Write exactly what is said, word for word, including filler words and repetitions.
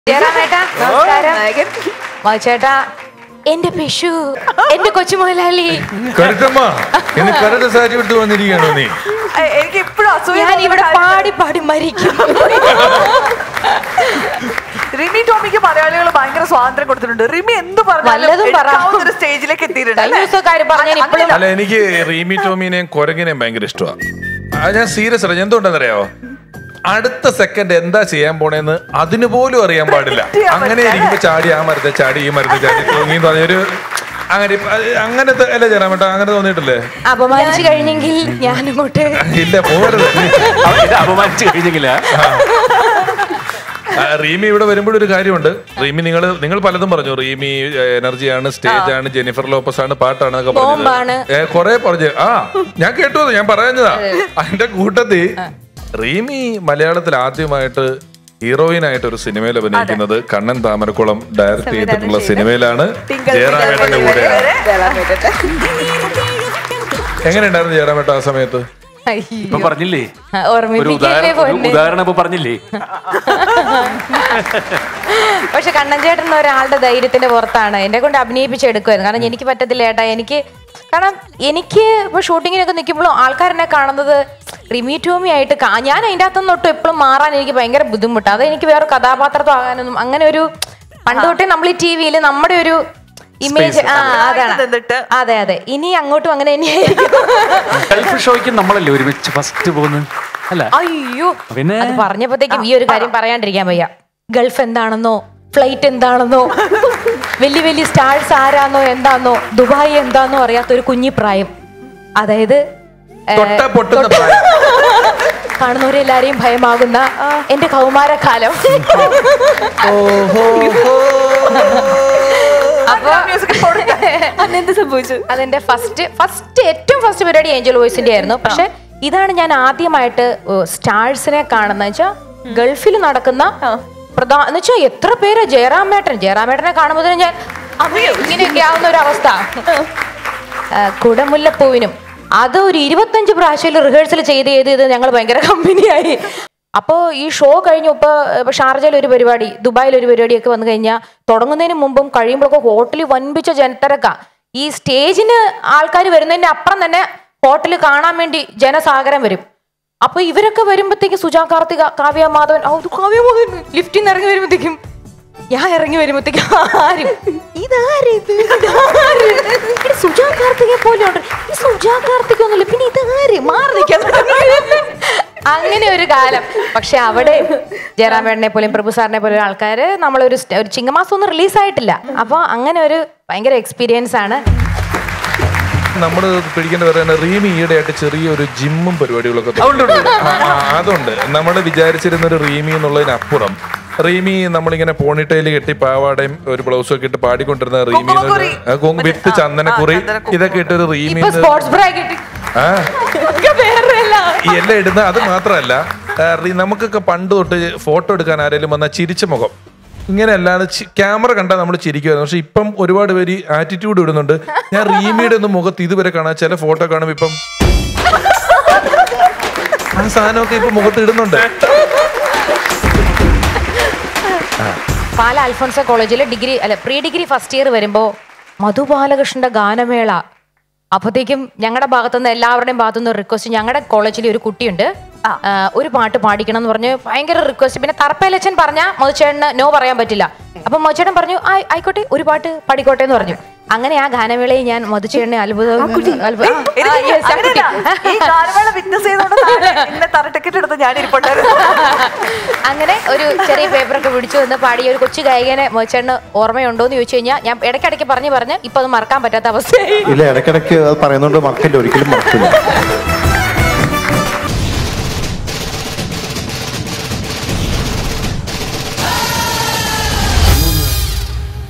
ജയറാമേട്ടാ നമസ്കാരം. ചേട്ടാ എന്റെ പിഷു എന്റെ കൊച്ചു മുതലാളി വന്നിരിക്കണോ നീ? എനിക്ക് ഇപ്പോഴും ഞാൻ ഇവിടെ പാടി പാടി മരിക്കും. റിമി ടോമിക്ക് മലയാളികൾ ഭയങ്കര സ്വാതന്ത്ര്യം കൊടുത്തിട്ടുണ്ട്. റിമി എന്ത് പറഞ്ഞാലും സ്റ്റേജിലേക്ക് എത്തിയിട്ടുണ്ട്. അല്ല, എനിക്ക് റിമി ടോമിനെയും കൊരങ്ങിനെയും ഭയങ്കര ഇഷ്ടമാണ്. ഞാൻ സീരിയസ് അല്ല. എന്തുകൊണ്ടെന്നറിയാവോ? അടുത്ത സെക്കൻഡ് എന്താ ചെയ്യാൻ പോണേന്ന് അതിന് പോലും അറിയാൻ പാടില്ല. അങ്ങനെ ഇരിക്കുമ്പോ ചാടി ആ മരത്തെ ചാടി ഈ മരത്തെ ചാടി തോന്നി പറഞ്ഞൊരു അങ്ങനെ അങ്ങനത്തെ അല്ല ജയറാമേട്ടാ, അങ്ങനെ തോന്നിയിട്ടില്ലേ? അപമാനിച്ചു കഴിഞ്ഞെങ്കിൽ ഞാനിങ്ങോട്ട് ഇല്ല പോകരുത്. അപമാനിച്ചു കഴിഞ്ഞെങ്കില റീമി ഇവിടെ വരുമ്പോഴൊരു കാര്യമുണ്ട്. റീമി നിങ്ങൾ നിങ്ങൾ പലതും പറഞ്ഞു. റീമി എനർജിയാണ്, സ്റ്റേജ് ആണ്, ജെനിഫർ ലോപ്പസ് ആണ്, പാട്ടാണ് എന്നൊക്കെ പറഞ്ഞത് കൊറേ പറഞ്ഞു. ആ ഞാൻ കേട്ടു, ഞാൻ പറയുന്നതാ. അതിന്റെ കൂട്ടത്തിൽ റീമി മലയാളത്തിൽ ആദ്യമായിട്ട് ഹീറോയിൻ ആയിട്ട് ഒരു സിനിമയിൽ അഭിനയിക്കുന്നത് കണ്ണൻ താമരക്കുളം ഡയറക്ട് ചെയ്തിട്ടുള്ള സിനിമയിലാണ്. ജയറാമേട്ടന്റെ കൂടെയാണ്. എങ്ങനെയുണ്ടായിരുന്നു ജയറാമേട്ട ആ സമയത്ത്? പറഞ്ഞില്ലേ ഉദാഹരണം ഇപ്പൊ പറഞ്ഞില്ലേ? പക്ഷെ കണ്ണൻ ചേട്ടൻ ഒരാളുടെ ധൈര്യത്തിന്റെ പുറത്താണ് എന്നെ കൊണ്ട് അഭിനയിപ്പിച്ചെടുക്കുമായിരുന്നു. കാരണം എനിക്ക് പറ്റത്തില്ല ഏട്ടാ. എനിക്ക് കാരണം എനിക്ക് ഇപ്പൊ ഷൂട്ടിങ്ങിനൊക്കെ നിൽക്കുമ്പോഴും ആൾക്കാരെന്നെ കാണുന്നത് റിമി ടോമി ആയിട്ട് ഞാൻ അതിൻ്റെ അകത്തുനിന്ന് തൊട്ട് എപ്പോഴും മാറാൻ എനിക്ക് ഭയങ്കര ബുദ്ധിമുട്ടാണ്. അത് എനിക്ക് വേറെ കഥാപാത്രത്വം ആകാനൊന്നും അങ്ങനെ ഒരു പണ്ട് തൊട്ടേ നമ്മൾ ഈ ടി വിയിൽ നമ്മുടെ ഒരു ഇമേജ് ആ അതാണ്. അതെ അതെ ഇനി അങ്ങോട്ടും അങ്ങനെ തന്നെയായിരിക്കും. ഷോയ്ക്ക് നമ്മളല്ലേ ഒരുമിച്ച് ഫസ്റ്റ് പോകുന്നത് അല്ല? അയ്യോ അത് പറഞ്ഞപ്പോഴത്തേക്കും ഈ ഒരു കാര്യം പറയാണ്ടിരിക്കാൻ വയ്യ. ഗൾഫ് എന്താണെന്നോ ഫ്ലൈറ്റ് എന്താണെന്നോ വലിയ വലിയ സ്റ്റാർസ് ആരാന്നോ എന്താന്നോ ദുബായ് എന്താന്നോ അറിയാത്തൊരു കുഞ്ഞിപ്രായം. അതായത് കാണുന്നവരെല്ലാരെയും ഭയമാകുന്ന എന്റെ കൗമാരക്കാലം. അപ്പൊ അതെന്ത് സംഭവിച്ചു? അതെന്റെ ഫസ്റ്റ് ഫസ്റ്റ് ഏറ്റവും ഫസ്റ്റ് പരിപാടി ഏഞ്ചൽ വോയിസിന്റെ ആയിരുന്നു. പക്ഷെ ഇതാണ് ഞാൻ ആദ്യമായിട്ട് സ്റ്റാർസിനെ കാണുന്ന വെച്ചാൽ ഗൾഫിൽ നടക്കുന്ന പ്രധാന എന്ന് വെച്ചാൽ എത്ര പേര് ജയറാമേട്ടൻ ജയറാമേട്ടനെ കാണുമ്പോൾ ഞാൻ ഇങ്ങനെയൊക്കെ ആവുന്ന ഒരു അവസ്ഥ. കുടമുല്ലപ്പൂവിനും അത് ഒരു ഇരുപത്തഞ്ച് പ്രാവശ്യം റിഹേഴ്സൽ ചെയ്ത് ചെയ്ത് ചെയ്ത് ഞങ്ങൾ ഭയങ്കര കമ്പനിയായി. അപ്പോൾ ഈ ഷോ കഴിഞ്ഞു ഇപ്പോൾ ഇപ്പോൾ ഷാർജയിൽ ഒരു പരിപാടി, ദുബായിൽ ഒരു പരിപാടിയൊക്കെ വന്നു കഴിഞ്ഞാൽ തുടങ്ങുന്നതിന് മുമ്പും കഴിയുമ്പോഴൊക്കെ ഹോട്ടലിൽ വൻപിച്ച ജനത്തിരക്കാ. ഈ സ്റ്റേജിന് ആൾക്കാർ വരുന്നതിൻ്റെ അപ്പുറം തന്നെ ഹോട്ടലിൽ കാണാൻ വേണ്ടി ജനസാഗരം വരും. അപ്പൊ ഇവരൊക്കെ വരുമ്പോഴത്തേക്കും സുജാ കാർത്തിക, കാവ്യ മാധവൻ, കാവ്യ മാധവൻ ലിഫ്റ്റിൽ നിന്ന് ഇറങ്ങി വരുമ്പോഴത്തേക്കും ഞാൻ ഇറങ്ങി വരുമ്പോഴത്തേക്കും ആരും ഇതാര് സുജാ കാർത്തികയെ പോലെ ഉണ്ട്. ഈ സുജാ കാർത്തിക ഒന്നുമില്ല, പിന്നെ ഇതാര് മാറി നിൽക്കാൻ അങ്ങനെ ഒരു കാലം. പക്ഷെ അവിടെ ജയറാമേട്ടനെ പോലെയും പ്രഭു സാറിനെ പോലെയും ആൾക്കാര് നമ്മളൊരു ഒരു ചിങ്ങമാസം ഒന്നും റിലീസായിട്ടില്ല. അപ്പൊ അങ്ങനെ ഒരു ഭയങ്കര എക്സ്പീരിയൻസ് ആണ്. നമ്മള് പിടിക്കേണ്ട പറയുന്നത് റീമി ഈയിടെയായിട്ട് ചെറിയൊരു ജിമ്മും പരിപാടികളൊക്കെ അതുണ്ട്. നമ്മൾ വിചാരിച്ചിരുന്ന ഒരു റീമി എന്നുള്ളതിനപ്പുറം റീമി നമ്മളിങ്ങനെ പോണിട്ടയിൽ കെട്ടി പാവാടയും ഒരു ബ്ലൗസും ഒക്കെ ഇട്ട് പാടിക്കൊണ്ടിരുന്ന റീമി വിത്ത് ചന്ദനക്കുറി ഇതൊക്കെ ഇട്ടൊരു റീമി ഈ എല്ലാം ഇടുന്ന. അത് മാത്രമല്ല നമുക്കൊക്കെ പണ്ട് തൊട്ട് ഫോട്ടോ എടുക്കാൻ ആരെങ്കിലും വന്നാൽ ചിരിച്ച മുഖം ഇങ്ങനെ അല്ലാതെ ക്യാമറ കണ്ടാൽ നമ്മൾ ചിരിക്കുമായിരുന്നു. പക്ഷെ ഇപ്പം ഒരുപാട് പേര് ആറ്റിറ്റ്യൂഡ് ഇടുന്നുണ്ട്. ഞാൻ റീമിയുടെ ഒന്നും മുഖത്ത് ഇതുവരെ കാണാൻ ചില ഫോട്ടോ കാണുമ്പോൾ ഇപ്പം ആ സാധനമൊക്കെ ഇപ്പൊ മുഖത്ത് ഇടുന്നുണ്ട്. പാല അൽഫോൺസ കോളേജിലെ ഡിഗ്രി അല്ല പ്രീ ഡിഗ്രി ഫസ്റ്റ് ഇയർ വരുമ്പോ മധു ബാലകൃഷ്ണന്റെ ഗാനമേള. അപ്പത്തേക്കും ഞങ്ങളുടെ ഭാഗത്തുനിന്ന് എല്ലാവരുടെയും ഭാഗത്തുനിന്ന് റിക്വസ്റ്റ്, ഞങ്ങളുടെ കോളേജിൽ ഒരു കുട്ടിയുണ്ട് ഒരു പാട്ട് പാടിക്കണം എന്ന് പറഞ്ഞ് ഭയങ്കര റിക്വസ്റ്റ്. പിന്നെ തറപ്പേലച്ചൻ പറഞ്ഞാൽ മധുചേട്ടന് നോ പറയാൻ പറ്റില്ല. അപ്പൊ മധുചേട്ടൻ പറഞ്ഞു ആയിക്കോട്ടെ ഒരു പാട്ട് പാടിക്കോട്ടെ എന്ന് പറഞ്ഞു. അങ്ങനെ ആ ഗാനമേളയിൽ ഞാൻ മധുചേട്ടനെ അത്ഭുതം അങ്ങനെ ഒരു ചെറിയ പേപ്പറൊക്കെ പിടിച്ചു വന്ന് പാടിയ ഒരു കൊച്ചു ഗായകനെ മധുചേട്ടന് ഓർമ്മയുണ്ടോ എന്ന് ചോദിച്ചു കഴിഞ്ഞാൽ ഞാൻ ഇടയ്ക്കിടയ്ക്ക് പറഞ്ഞു പറഞ്ഞ് ഇപ്പൊ അത് മറക്കാൻ പറ്റാത്ത അവസ്ഥ. ഇല്ല, ഇടയ്ക്കിടയ്ക്ക് അത് പറയുന്നോണ്ട് മറക്കില്ല, ഒരിക്കലും മറക്കില്ല.